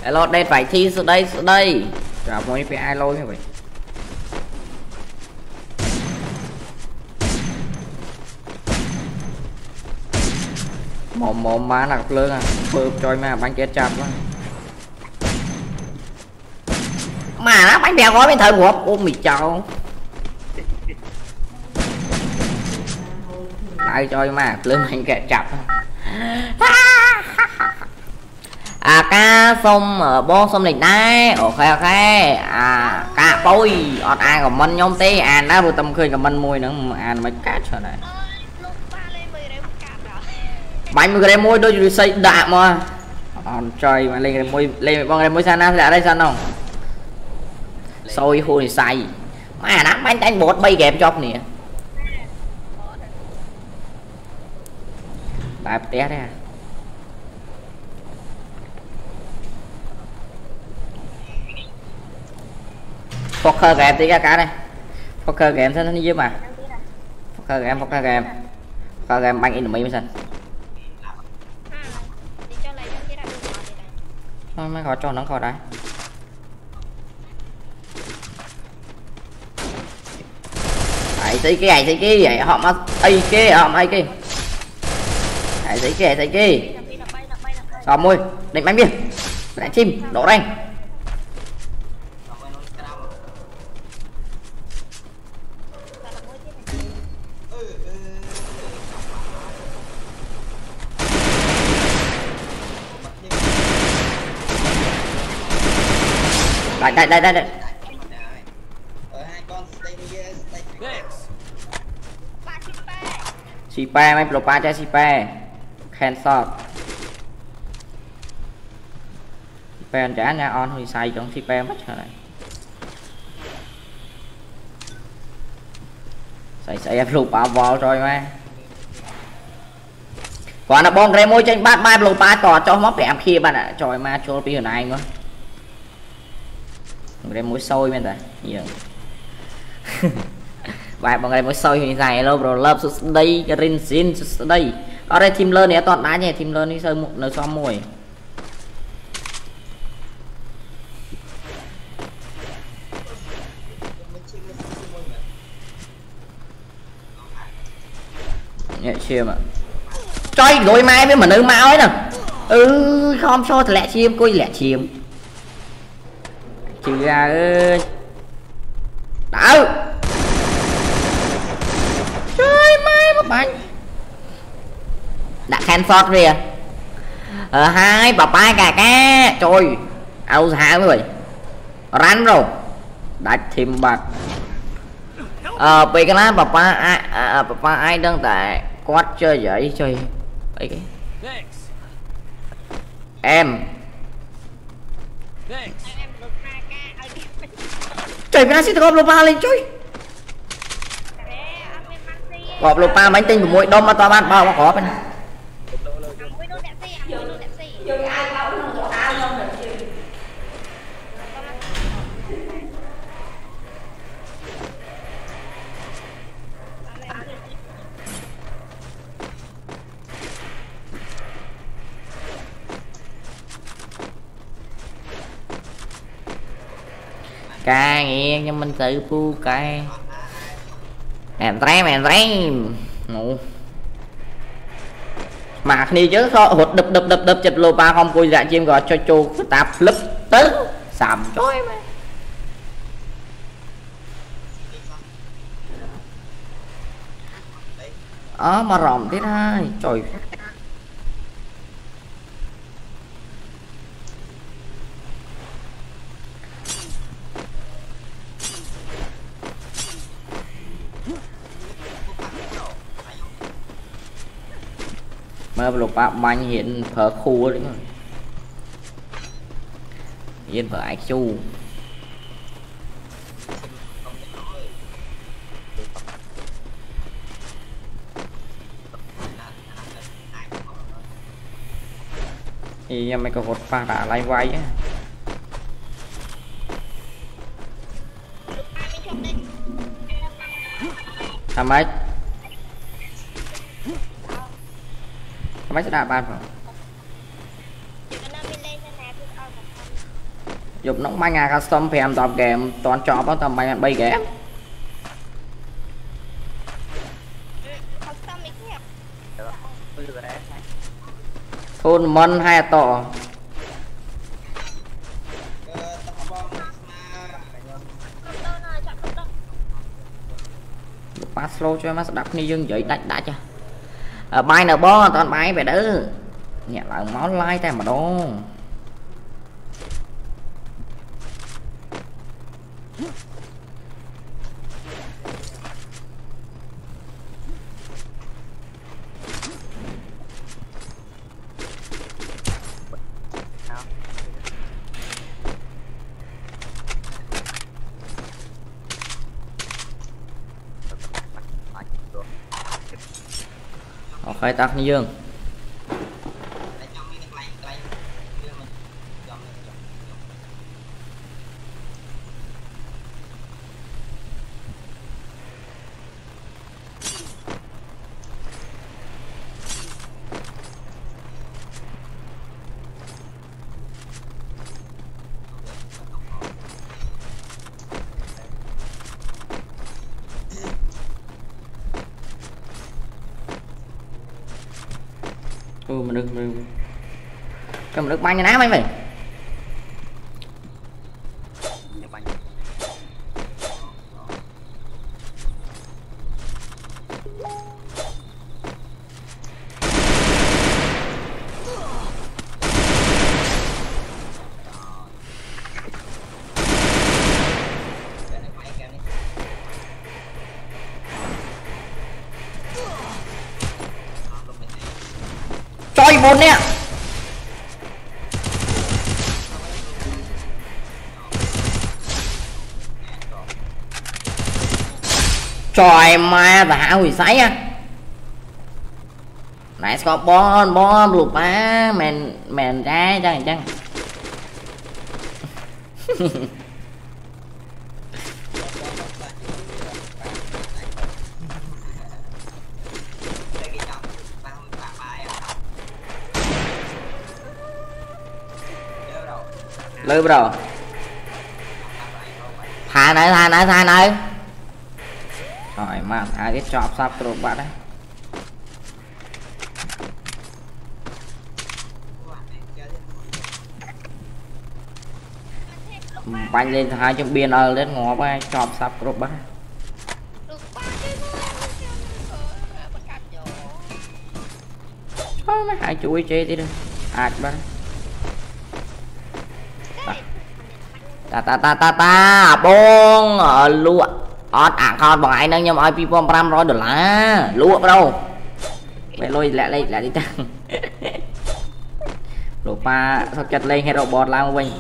lót đây phải thi xuống đây chả muốn phải ai lôi như vậy mồm má là lương à bơm cho mà bánh chết chạp quá mà nó bánh bèo gói bên thời của ôm mì cháu lại cho mà lương bánh kẹt chạp cá xong ở bó xong lịch đấy ok cá bôi ọt ai của mình nhóm tí đã vừa tâm khơi của mình mùi nữa mà mấy cá trở này 30 gram muối đôi rồi xây đạm mà trời mà lên muối bằng muối sana là đây sao không sôi hôi xay mà nắm bánh đánh bột bay kèm chọc nè tại té ra Fokker game tí cá đây Fokker game sao nó như mà Fokker game bánh in mấy mới mấy khó cho nó khó đấy thấy cái vậy họ mà ai kia họ ai kia thấy kia xong môi đánh bánh biên đánh chim đổ đánh đây Sipa mấy pro pa cho Sipa khen shot Sipa trả nha on hồi xài trong Sipa mất rồi này xảy pro pa vào rồi mà còn là bong môi trên bát ba pro pa tỏ cho móc đẹp kia bạn ạ trời mà cho bây giờ này nữa đem muối sôi bên này nhiều vài bằng ngày muối sôi như này lâu rồi lớp đây cái rin xin đây ở đây team learn này toàn đá nhỉ team learn đi sơi một nơi xong mùi nhẹ chia mà chơi rồi mai với mà nữ máu ấy nè không so thì lẹ chim coi lẹ chim chị ra ơi đảo trời mai một bánh đã khen phọt kìa hai bà pai cả cá trời áo hạ mới rắn rồi đã thêm bạc vì cái lá bà pa ai đang tại quát chơi vậy chơi ấy cái em trời nó sẽ gọp lô pa lên chơi gọp lô pa bánh tinh của mỗi đông mà to ban bao mà có bên này ca nghe nhưng mình tự phu cay em thấy ngủ mà đi chứ khó hụt đập chật lô ba không cùi dạ chim gọi cho chu tạp lấp tứ sầm chói mà rộng thế thôi trời mà lục bạc mạnh hiện phở khu đấy rồi hiện phở ai chu thì mày có hột pha đã lại quay á thằng mấy sẽ đạp bàn vào dục nó bánh custom phèm tập game toàn chọn có tầm bánh bay ghé thôn mân hai tỏ pass slow cho em đập ni dương vậy đánh đã cho bay nào bo toàn bay về đó nhẹ lại máu like tay mà đâu khai tắc như dương mình được cầm được banh cái ná mấy mày choi bốn nè trời ma đã hủy sấy á nãy có bom lụp á mền ra chăng lư bro thả này rồi mà thả cái chop sắp rồi bạn đấy bánh lên hai trong biên lên ngó vai chop sắp rồi bạn mấy hai chuối chơi đi được bạn ta bông lụa ọt con bằng ai nâng nhưng mà IP $500 lụa đâu mày lôi lại đi tăng lụa pa sao chặt lên hay robot lao mình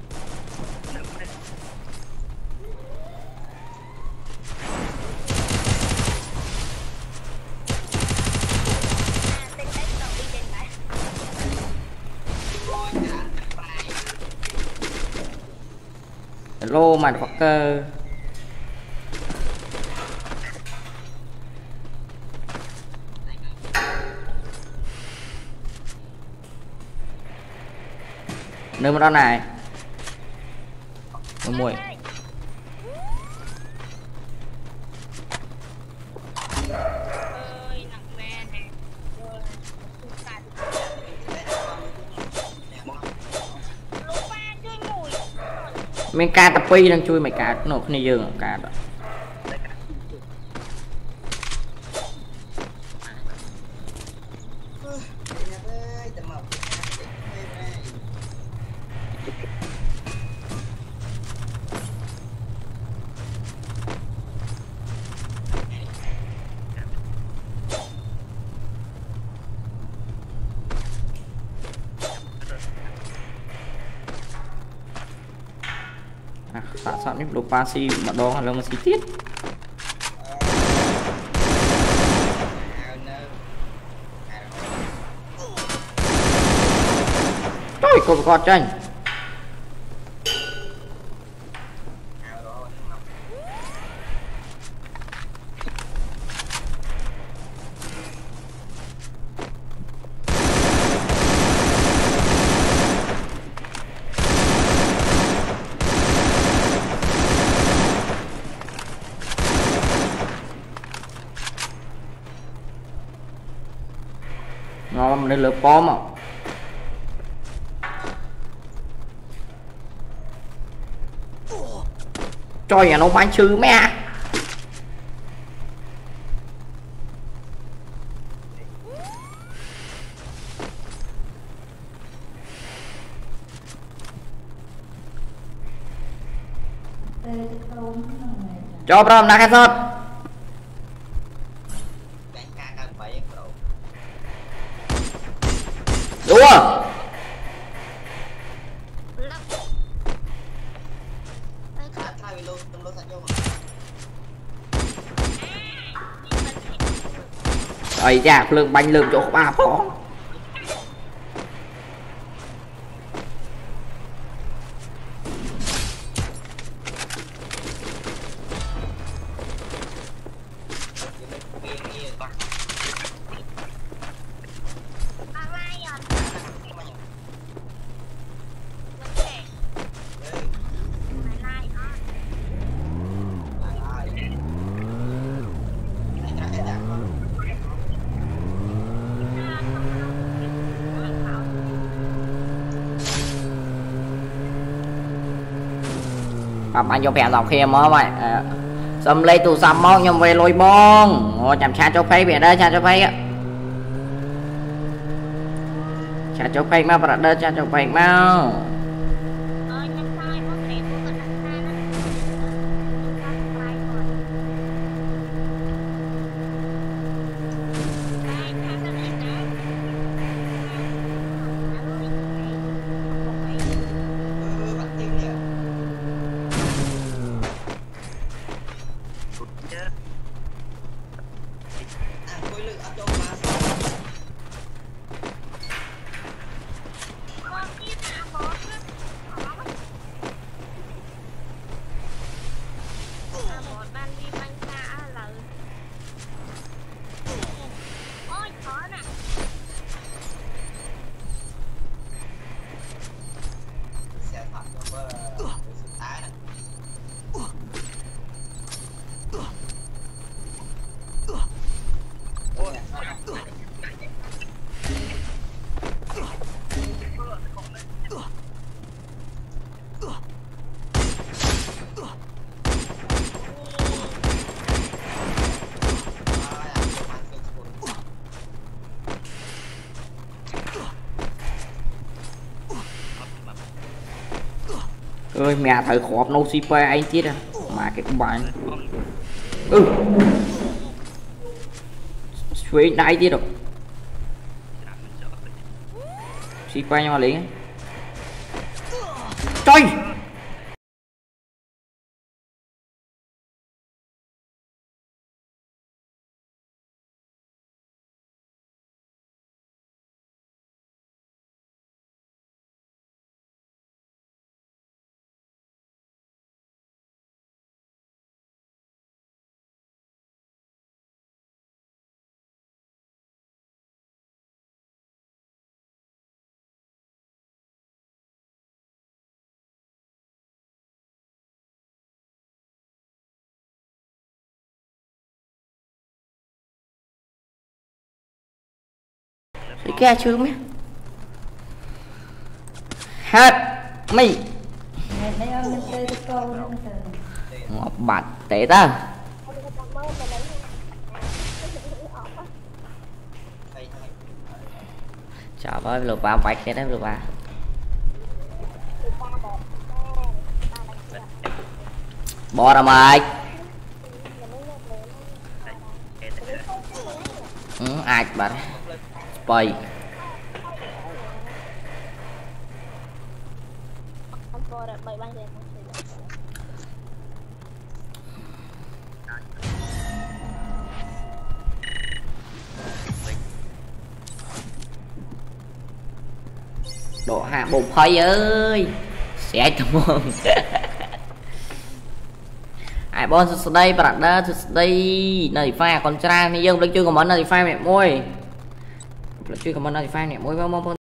lô mà fucker nơi mà đó này mùi mình ca tập pi đang chui mày cá nộp này dương cá đó soạn những đồ pasi mà đo là một chi tiết trời cô con tranh ngon nên lượt bom mà cho nhà nó bán chữ mẹ cho bro đã khai sót đúng không rồi ra lượng bánh lượng chỗ ba phó anh cho phèn dọc kia mà mày xâm lấy tù xăm mong nhưng về lôi bong chạm cha cho phê về đây cha cho phê á cha cho phê mà đây cha cho phê mà ơi mẹ thử khóp nô CP anh chết à mà cái bạn suy đáy chết rồi CP nhưng mà liền trời cái chứ mấy hết mày ngọc bạch tệ ta chào với lượt ba bạch cái đó lượt ba bỏ ra mày ai bạn bầy độ hạ bột phơi ơi sẽ cảm ơn ai bon xuống đây bạn đã đây này pha con trai này dương lên chưa comment này pha mẹ môi chưa comment này pha mẹ môi